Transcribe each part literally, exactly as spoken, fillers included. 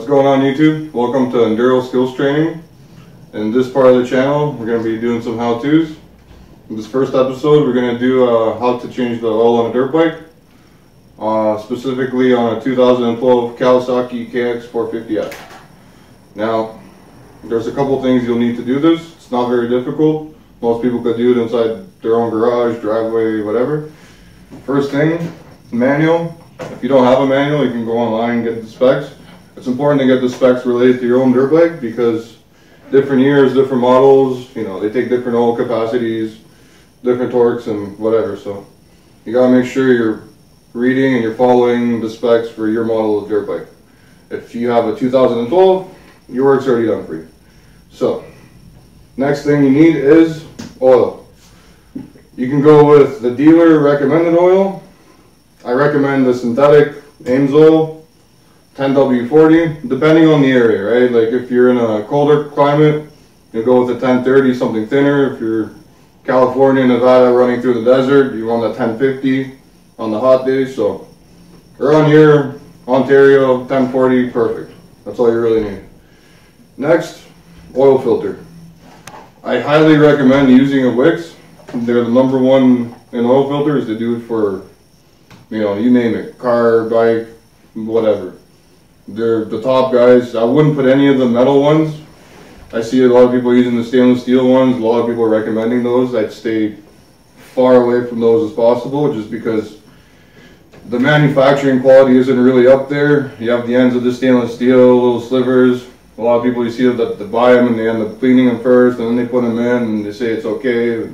What's going on YouTube? Welcome to Enduro Skills Training. In this part of the channel, we're going to be doing some how-tos. In this first episode, we're going to do uh, how to change the oil on a dirt bike, uh, specifically on a two thousand twelve Kawasaki K X four fifty F. Now, there's a couple things you'll need to do this. It's not very difficult. Most people could do it inside their own garage, driveway, whatever. First thing, manual. If you don't have a manual, you can go online and get the specs. It's important to get the specs related to your own dirt bike because different years, different models, you know, they take different oil capacities, different torques and whatever. So you gotta make sure you're reading and you're following the specs for your model of dirt bike. If you have a two thousand twelve, your work's already done for you. So next thing you need is oil. You can go with the dealer recommended oil. I recommend the synthetic Ames oil, ten W forty, depending on the area, right? Like if you're in a colder climate, you go with the ten thirty, something thinner. If you're California, Nevada, running through the desert, you want the ten fifty on the hot days. So around here, Ontario, ten forty, perfect. That's all you really need. Next, oil filter. I highly recommend using a Wix. They're the number one in oil filters. They do it for, you know, you name it, car, bike, whatever. They're the top guys. I wouldn't put any of the metal ones. I see a lot of people using the stainless steel ones. A lot of people are recommending those. I'd stay far away from those as possible just because the manufacturing quality isn't really up there. You have the ends of the stainless steel, little slivers. A lot of people, you see that they buy them and they end up cleaning them first and then they put them in and they say it's okay.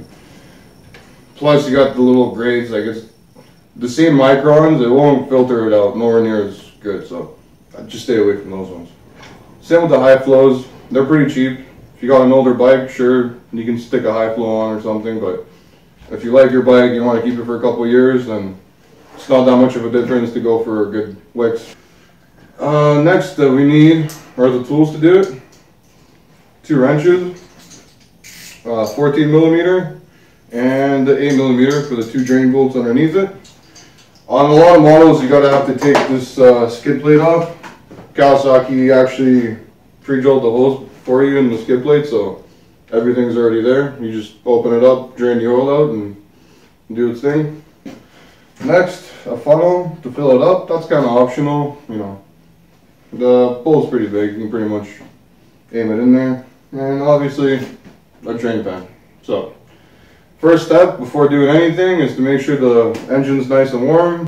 Plus you got the little grades, like it's the same microns, it won't filter it out, nowhere near as good, so I'd just stay away from those ones. Same with the high flows, they're pretty cheap. If you got an older bike, sure, you can stick a high flow on or something, but if you like your bike, you want to keep it for a couple of years, then it's not that much of a difference to go for a good Wix. Uh, next that we need are the tools to do it. Two wrenches, uh, fourteen millimeter, and the eight millimeter for the two drain bolts underneath it. On a lot of models, you gotta have to take this uh, skid plate off. Kawasaki actually pre-drilled the holes for you in the skid plate, so everything's already there. You just open it up, drain the oil out, and do its thing. Next, a funnel to fill it up. That's kind of optional, you know. The bowl is pretty big, you can pretty much aim it in there. And obviously, a drain pan. So, first step before doing anything is to make sure the engine's nice and warm.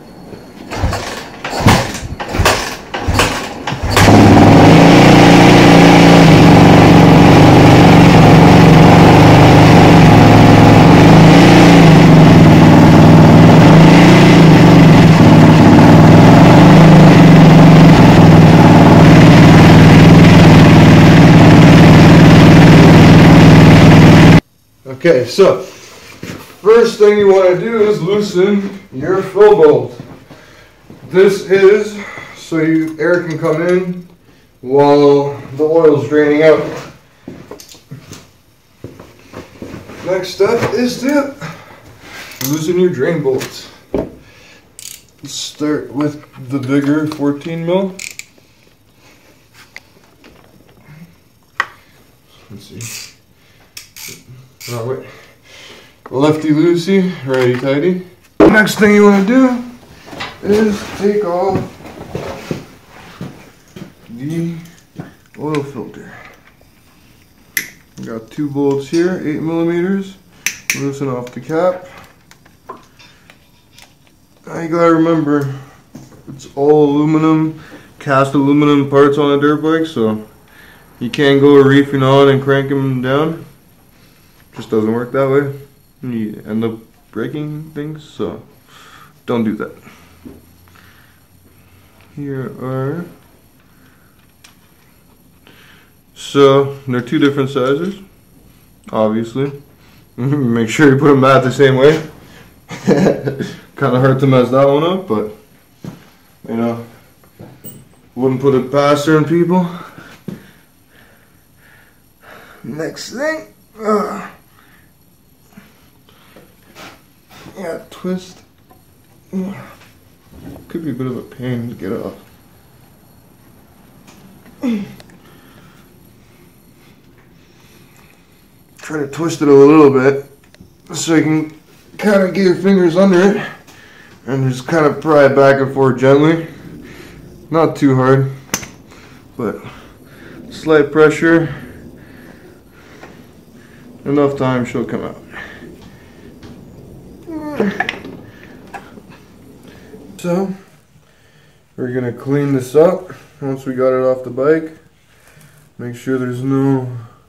Okay, so first thing you want to do is loosen your fill bolt. This is so you air can come in while the oil is draining out. Next step is to loosen your drain bolts. Let's start with the bigger fourteen mil. Let's see. Oh, wait. Lefty loosey, righty tighty. Next thing you want to do is take off the oil filter. We got two bolts here, eight millimeters. Loosen off the cap. Now you gotta remember, it's all aluminum, cast aluminum parts on a dirt bike, so you can't go reefing on and cranking them down. Just doesn't work that way. You end up breaking things, so don't do that. Here are, so they're two different sizes, obviously. Make sure you put them back the same way. Kind of hard to mess that one up, but you know, wouldn't put it past certain people. Next thing, uh, yeah, twist. Could be a bit of a pain to get off. Try to twist it a little bit so you can kind of get your fingers under it and just kind of pry it back and forth gently. Not too hard, but slight pressure. Enough time, she'll come out. So, we're gonna clean this up once we got it off the bike. Make sure there's no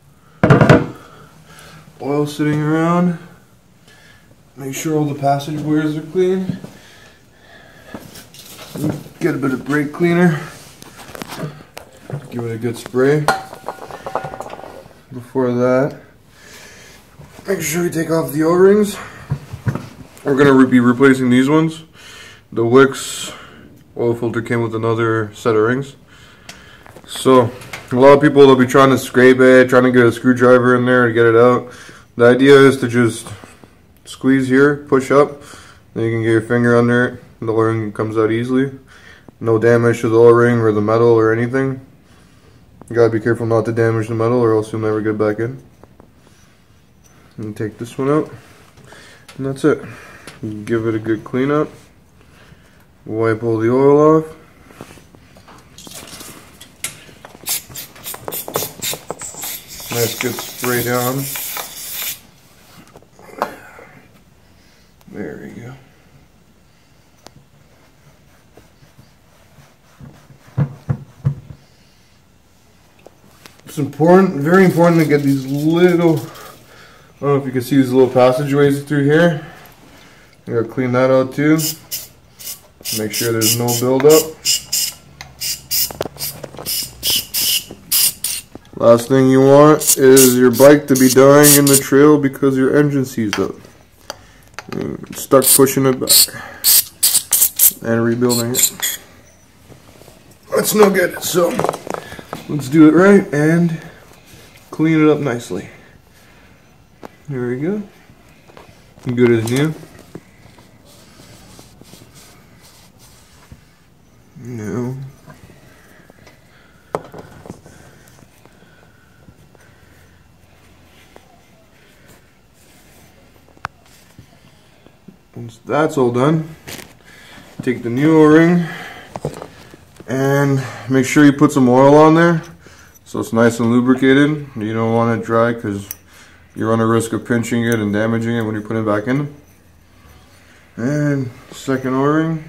oil sitting around. Make sure all the passageways are clean. Get a bit of brake cleaner. Give it a good spray. Before that, make sure you take off the O-rings. We're going to be replacing these ones. The Wix oil filter came with another set of rings. So, a lot of people will be trying to scrape it, trying to get a screwdriver in there to get it out. The idea is to just squeeze here, push up, then you can get your finger under it, and the O-ring comes out easily. No damage to the O-ring or the metal or anything. You gotta be careful not to damage the metal or else you'll never get back in. And take this one out, and that's it. Give it a good clean up. Wipe all the oil off. Nice good spray down. There we go. It's important, very important to get these little, I don't know if you can see these little passageways through here. You gotta clean that out too. Make sure there's no buildup. Last thing you want is your bike to be dying in the trail because your engine seized up. You're stuck pushing it back and rebuilding it. That's no good, so let's do it right and clean it up nicely. There we go. Good as new. No. Once that's all done, take the new O-ring and make sure you put some oil on there so it's nice and lubricated. You don't want it dry because you run a risk of pinching it and damaging it when you put it back in. And second O-ring,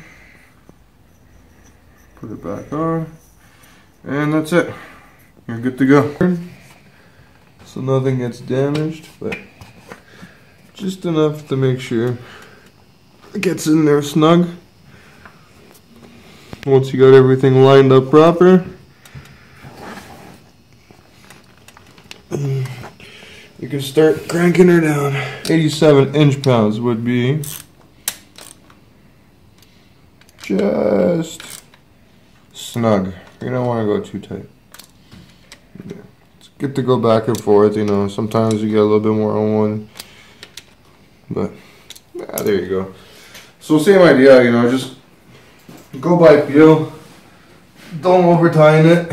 put it back on, and that's it. You're good to go. So nothing gets damaged, but just enough to make sure it gets in there snug. Once you got everything lined up proper, you can start cranking her down. eighty-seven inch pounds would be just snug. You don't want to go too tight. Yeah. It's good to go back and forth, you know. Sometimes you get a little bit more on one, but yeah, there you go. So same idea, you know, just go by feel. Don't over tighten it.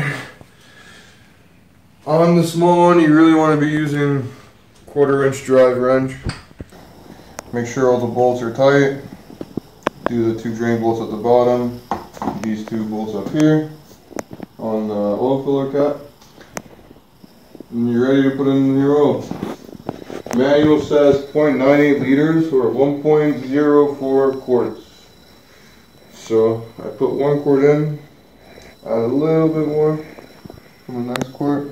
On the small one, you really want to be using quarter inch drive wrench. Make sure all the bolts are tight. Do the two drain bolts at the bottom. These two bolts up here on the oil filler cap. And you're ready to put in your oil. Manual says zero point nine eight liters or one point zero four quarts. So I put one quart in, add a little bit more from the next quart.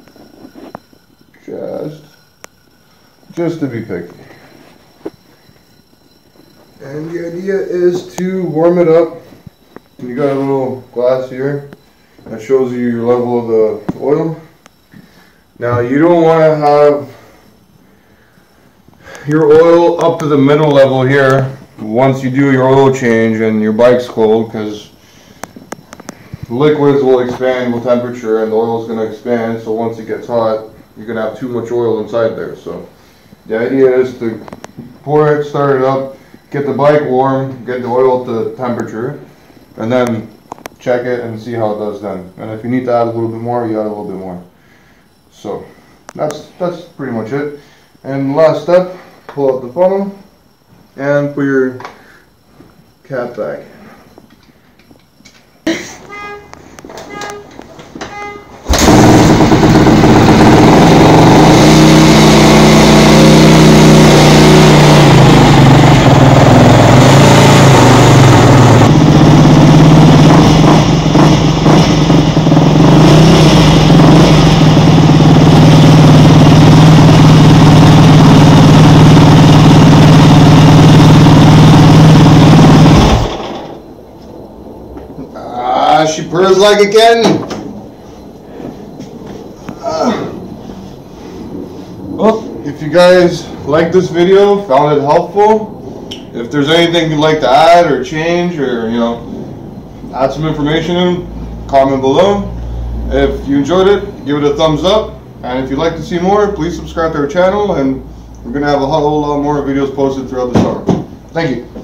Just, just to be picky. And the idea is to warm it up. You got a little glass here that shows you your level of the oil. Now you don't want to have your oil up to the middle level here once you do your oil change and your bike's cold, because liquids will expand with temperature and the oil is going to expand. So once it gets hot, you're going to have too much oil inside there. So the idea is to pour it, start it up, get the bike warm, get the oil to temperature, and then check it and see how it does then. And if you need to add a little bit more, you add a little bit more. So that's that's pretty much it. And last step, pull out the funnel and put your cap back. She purrs like a kitten. Uh. Well, if you guys like this video, found it helpful, if there's anything you'd like to add or change, or you know, add some information in, comment below. If you enjoyed it, give it a thumbs up, and if you'd like to see more, please subscribe to our channel, and we're gonna have a whole lot more videos posted throughout the summer. Thank you.